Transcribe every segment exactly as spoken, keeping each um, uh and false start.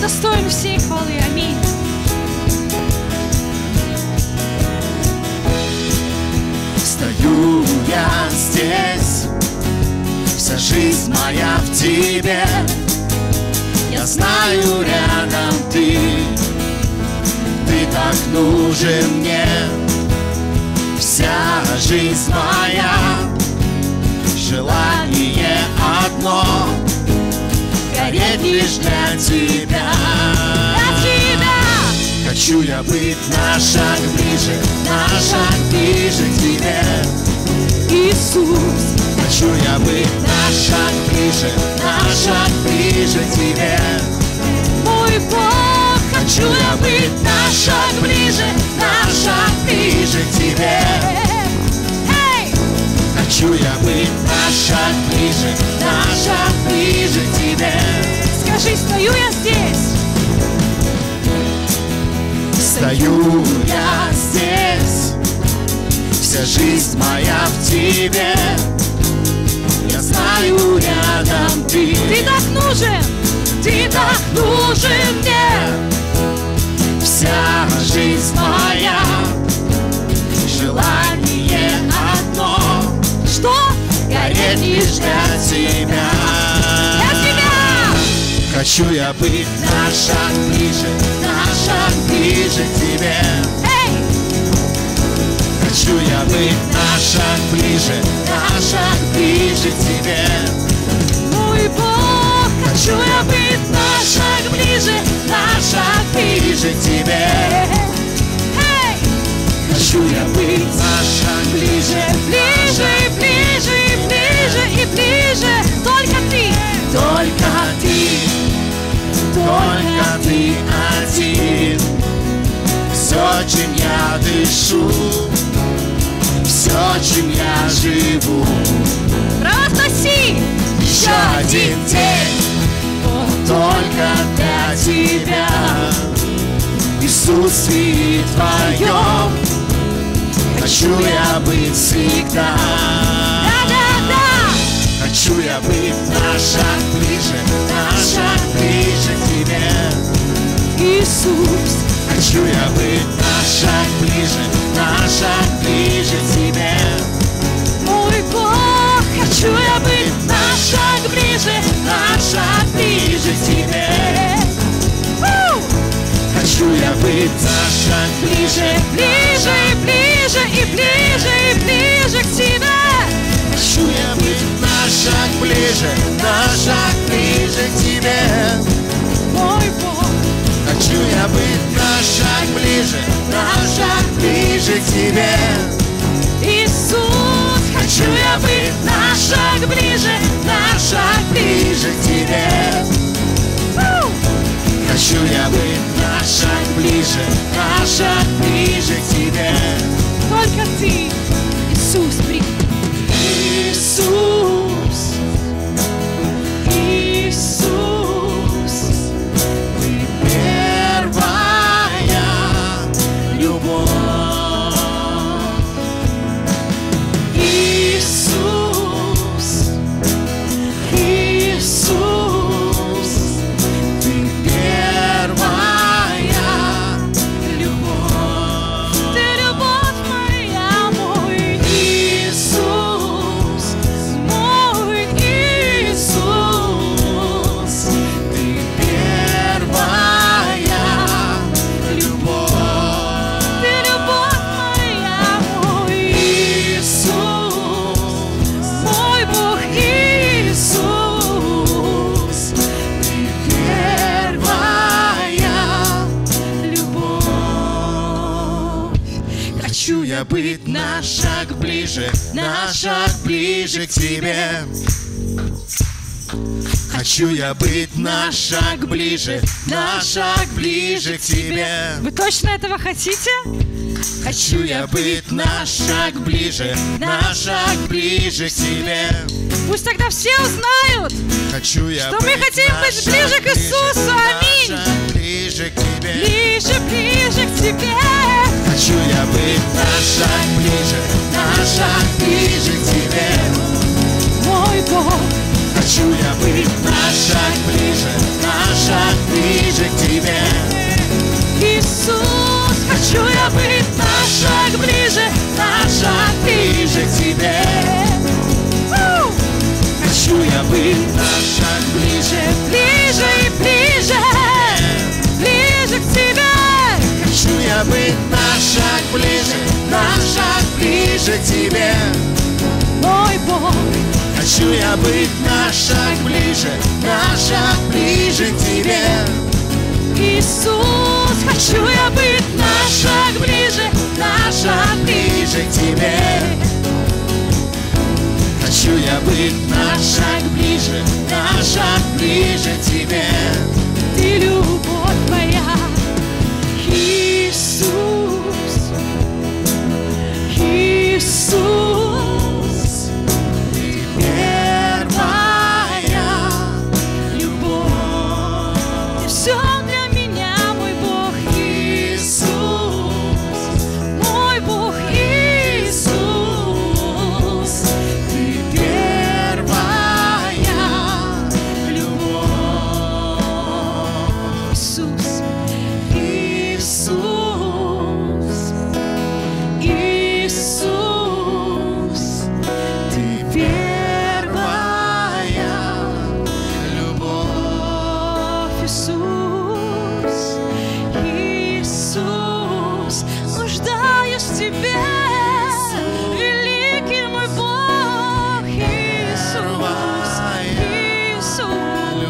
Он достоин всей хвалы. Аминь. Стою я здесь, вся жизнь моя в тебе. Я знаю, рядом ты, ты так нужен мне. Вся жизнь моя, желание одно, гореть лишь для тебя. Для тебя. Хочу я быть на шаг ближе, на шаг ближе к тебе, Иисус. хочу я быть на шаг ближе, на шаг ближе к тебе. Мой Бог. Хочу я быть на шаг ближе, на шаг ближе к тебе. Эй! Хочу я быть на шаг ближе, на шаг ближе к тебе. Скажи, стою я здесь. Стою я здесь, вся жизнь моя в тебе. Я знаю, рядом ты, Ты так нужен. ты так нужен мне. Вся жизнь моя, желание одно, Что? гореть лишь для тебя. Для тебя. Хочу я быть на шаг ближе, на шаг ближе к тебе. Эй! Хочу я быть на шаг ближе, на шаг ближе к тебе. Мой Бог. Хочу я быть на шаг ближе, на шаг ближе к тебе. Эй! Хочу я быть на шаг ближе, Ближе и ближе и ближе и ближе. Только ты. только ты, только ты один. Все, чем я дышу, все, чем я живу. Провозгласи. Еще один день только для тебя. В присутствии твоем хочу я быть всегда. Да-да-да. Хочу я быть на шаг ближе, на шаг ближе к тебе. Иисус. Хочу я быть на шаг ближе, на шаг ближе к тебе. Мой Бог. Хочу я быть на шаг ближе, на шаг ближе к тебе. У! Хочу я быть на шаг ближе, Ближе и ближе и ближе и ближе к тебе. хочу я быть на шаг ближе, на шаг ближе к тебе. Мой Бог. Хочу я быть на шаг ближе, на шаг ближе к тебе. Иисус. Хочу я быть на шаг ближе, на шаг ближе к тебе. У! Хочу я быть на шаг ближе, на шаг ближе к тебе. Только ты. Иисус. При... Иисус, Иисус. ты первая любовь. Иисус. Иисус. Ты первая любовь. Ты любовь моя, мой Иисус, мой Иисус. ты первая любовь. Ты любовь моя, мой Иисус, мой Бог Иисус. ты первая Любовь. Хочу я быть на шаг ближе, на шаг ближе к тебе. Хочу я быть на шаг ближе, на шаг ближе к тебе. Вы точно этого хотите? Хочу я быть на шаг ближе, на шаг ближе к тебе. Пусть тогда все узнают, Хочу я что мы быть хотим на быть шаг ближе к Иисусу. на Аминь. шаг ближе к тебе. Ближе, ближе к тебе. Хочу я быть на шаг ближе, на шаг ближе к тебе. Мой Бог. Хочу я быть на шаг ближе, на шаг ближе к Тебе. Иисус, хочу я быть на шаг ближе, на шаг ближе к Тебе. Хочу я быть на шаг ближе, Ближе и ближе, ближе к Тебе. хочу я быть на шаг ближе, на шаг ближе к Тебе. Мой Бог, хочу я быть на шаг ближе, на шаг ближе к Тебе. Иисус, хочу я быть на шаг ближе, на шаг ближе к Тебе. Хочу я быть на шаг ближе, на шаг ближе к Тебе. Ты любовь моя, Иисус, Иисус, Ты первая любовь. Ты все для меня, мой Бог Иисус, мой Бог Иисус, Ты первая любовь. Иисус, Иисус, Иисус, Ты первая любовь. Иисус, Иисус, нуждаюсь в Тебе, великий мой Бог, Иисус, Иисус,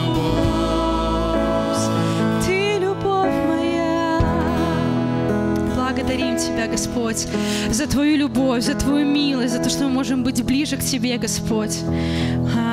Ты любовь моя. Благодарим Тебя, Господь, за Твою любовь, за Твою милость, за то, что мы можем быть ближе к Тебе, Господь.